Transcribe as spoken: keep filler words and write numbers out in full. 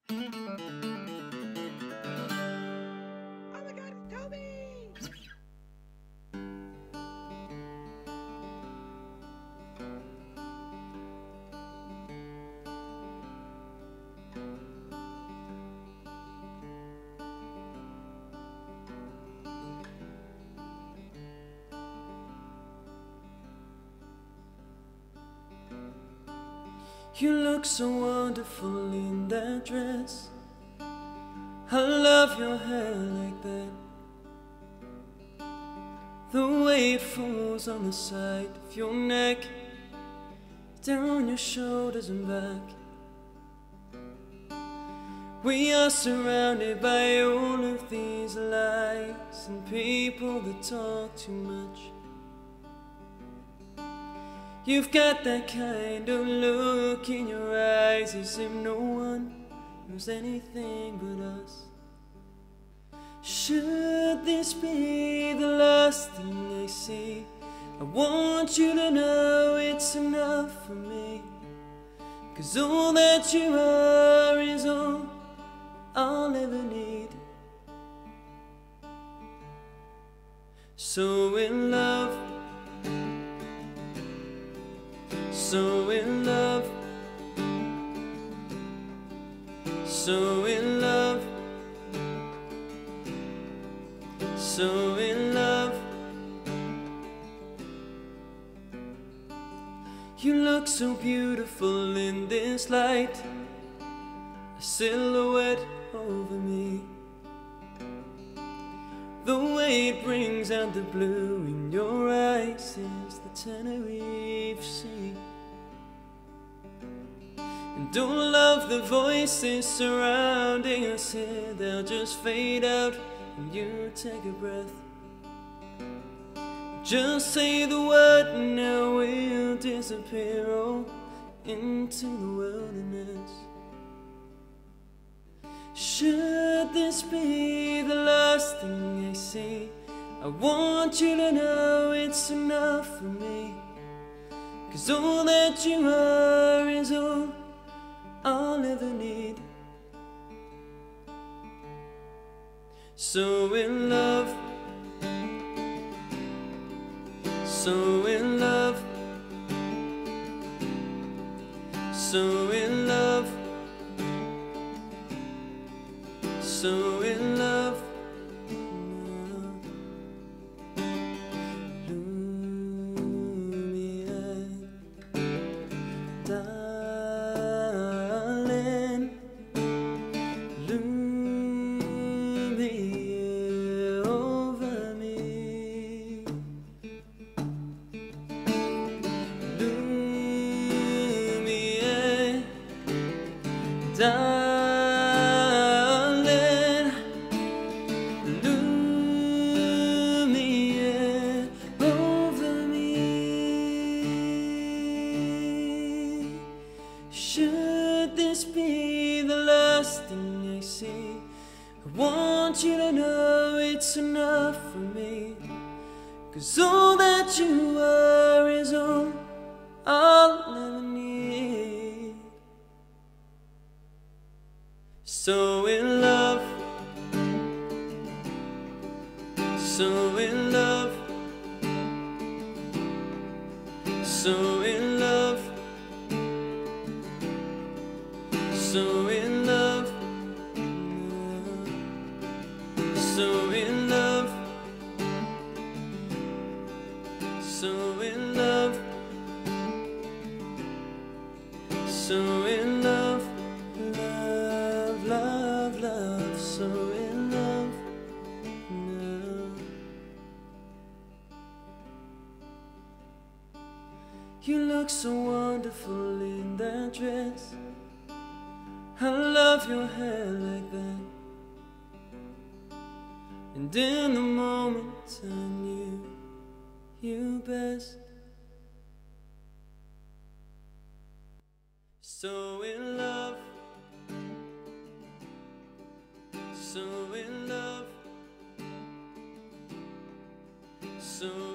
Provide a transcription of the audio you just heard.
Oh my God, it's Toby! You look so wonderful in that dress. I love your hair like that. The way it falls on the side of your neck, down your shoulders and back. We are surrounded by all of these lies and people that talk too much. You've got that kind of look in your eyes, as if no one knows anything but us. Should this be the last thing I see, I want you to know it's enough for me. 'Cause all that you are is all I'll ever need. So in love, so in love, so in love, so in love. You look so beautiful in this light, a silhouette over me. The way it brings out the blue in your eyes is the Tenerife Sea. And all of the voices surrounding us here, they'll just fade out when you take a breath. Just say the word and now we'll disappear all into the wilderness. Should this be the last thing I see, I want you to know it's enough for me. 'Cause all that you are is all I'll ever need. So in love, so in love, so in love, so in love. Darling, Lumiere over me. Should this be the last thing I see, I want you to know it's enough for me. 'Cause all that you are is all I'll ever need. So in love, so in love, so in love, so in love, so in love, so in love, so in love. Love, love, so in love now. You look so wonderful in that dress. I love your hair like that. And in the moment I knew you best. So in love, so in love, so